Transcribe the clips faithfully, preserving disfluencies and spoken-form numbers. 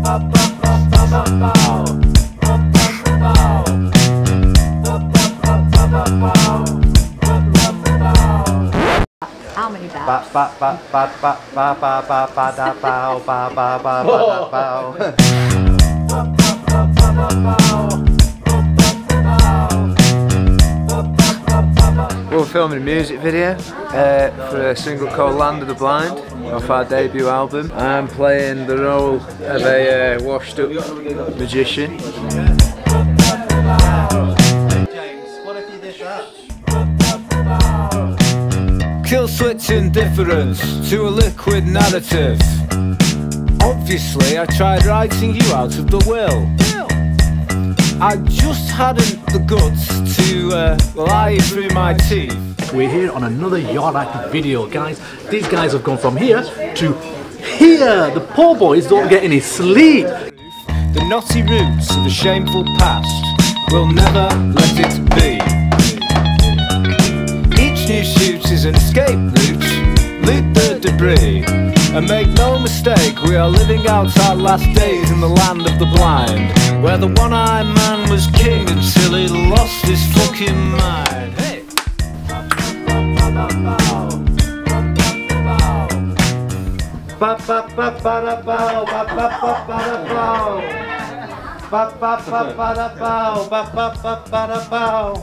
How many bows? Ba ba ba ba ba ba ba ba ba da bow ba ba ba ba da bow. We're filming a music video uh, for a single called Land of the Blind off our debut album. I'm playing the role of a uh, washed up magician. Killswitch indifference to a liquid narrative. Obviously I tried writing you out of the will. I just hadn't the guts to uh, lie through my teeth. We're here on another yard act video, guys. These guys have gone from here to here. The poor boys don't get any sleep. The knotty roots of a shameful past will never let it be. Each new shoot is an escape route. Loot the debris and make no mistake, we are living out our last days in the land of the blind, where the one-eyed man was king until he lost his fucking mind. Hey! Ba ba ba ba da bow, ba ba ba ba da bow. Ba ba ba ba da bow, ba ba ba ba da bow.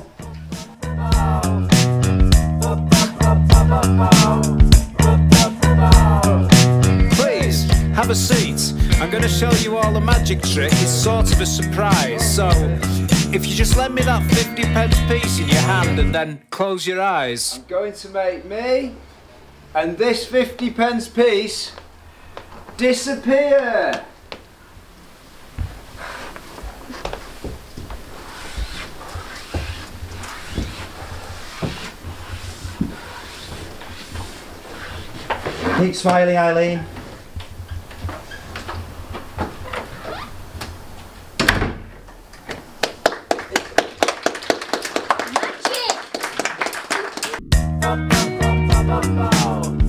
Please, have a seat. I'm going to show you all a magic trick. It's sort of a surprise. So, if you just lend me that fifty pence piece in your hand and then close your eyes. I'm going to make me and this fifty pence piece disappear. Keep smiling, Eileen. Magic!